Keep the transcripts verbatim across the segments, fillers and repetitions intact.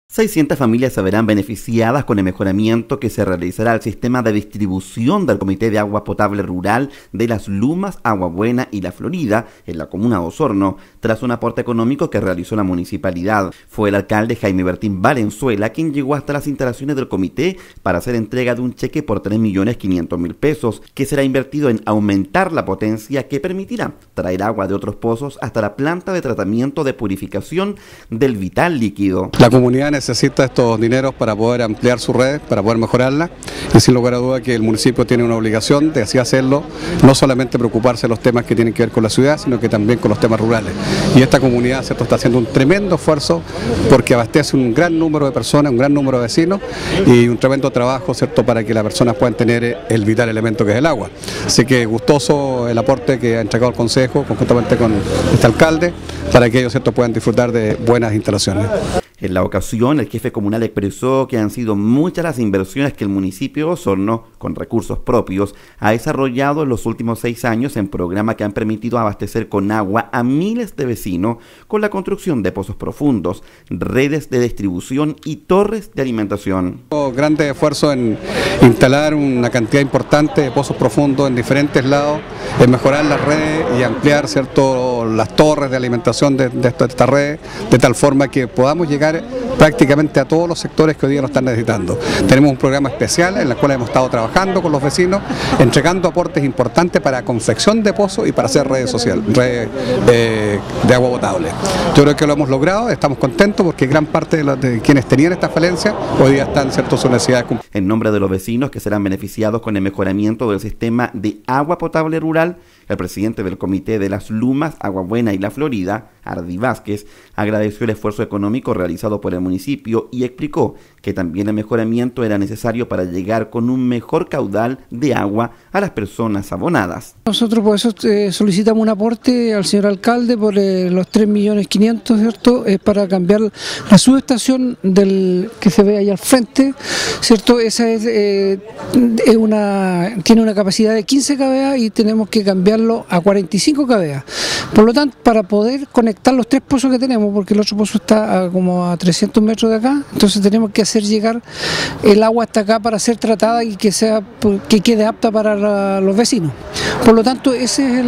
seiscientas familias se verán beneficiadas con el mejoramiento que se realizará al sistema de distribución del Comité de Agua Potable Rural de Las Lumas, Agua Buena y La Florida, en la comuna de Osorno, tras un aporte económico que realizó la municipalidad. Fue el alcalde Jaime Bertín Valenzuela quien llegó hasta las instalaciones del comité para hacer entrega de un cheque por tres millones quinientos mil pesos, que será invertido en aumentar la potencia que permitirá traer agua de otros pozos hasta la planta de tratamiento de purificación del vital líquido. La comunidad necesita estos dineros para poder ampliar su red, para poder mejorarla, y sin lugar a duda que el municipio tiene una obligación de así hacerlo, no solamente preocuparse de los temas que tienen que ver con la ciudad, sino que también con los temas rurales. Y esta comunidad, ¿cierto?, está haciendo un tremendo esfuerzo porque abastece un gran número de personas, un gran número de vecinos y un tremendo trabajo, ¿cierto?, para que las personas puedan tener el vital elemento que es el agua. Así que gustoso el aporte que ha entregado el Consejo conjuntamente con este alcalde para que ellos, ¿cierto?, puedan disfrutar de buenas instalaciones. En la ocasión, el jefe comunal expresó que han sido muchas las inversiones que el municipio de Osorno, con recursos propios, ha desarrollado en los últimos seis años en programas que han permitido abastecer con agua a miles de vecinos con la construcción de pozos profundos, redes de distribución y torres de alimentación. Grandes esfuerzos en instalar una cantidad importante de pozos profundos en diferentes lados, en mejorar las redes y ampliar, ¿cierto?, las torres de alimentación de, de esta, esta red, de tal forma que podamos llegar prácticamente a todos los sectores que hoy día lo están necesitando. Tenemos un programa especial en el cual hemos estado trabajando con los vecinos, entregando aportes importantes para confección de pozos y para hacer redes sociales, redes eh, de agua potable. Yo creo que lo hemos logrado, estamos contentos porque gran parte de, los, de quienes tenían esta falencia hoy día están, ¿cierto?, sus necesidades. En nombre de los vecinos que serán beneficiados con el mejoramiento del sistema de agua potable rural, el presidente del Comité de Las Lumas, Agua Buena y La Florida, Ardi Vázquez, agradeció el esfuerzo económico realizado por el municipio y explicó que también el mejoramiento era necesario para llegar con un mejor caudal de agua a las personas abonadas. Nosotros por eso eh, solicitamos un aporte al señor alcalde por eh, los tres millones quinientos, ¿cierto?, eh, para cambiar la subestación del que se ve ahí al frente, ¿cierto? Esa es, eh, es una, tiene una capacidad de quince kVA y tenemos que cambiarlo a cuarenta y cinco kVA. Por lo tanto, para poder conectar los tres pozos que tenemos, porque el otro pozo está a como a trescientos metros de acá, entonces tenemos que hacer llegar el agua hasta acá para ser tratada y que sea que quede apta para la, los vecinos. Por lo tanto, esa es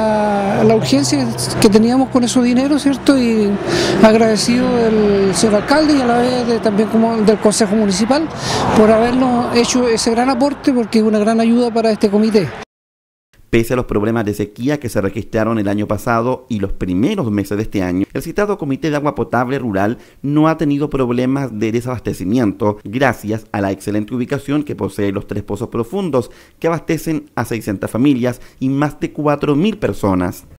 la, la urgencia que teníamos con esos dineros, ¿cierto? Y agradecido del señor alcalde y a la vez de, también como del Consejo Municipal por habernos hecho ese gran aporte, porque es una gran ayuda para este comité. Pese a los problemas de sequía que se registraron el año pasado y los primeros meses de este año, el citado Comité de Agua Potable Rural no ha tenido problemas de desabastecimiento gracias a la excelente ubicación que posee los tres pozos profundos que abastecen a seiscientas familias y más de cuatro mil personas.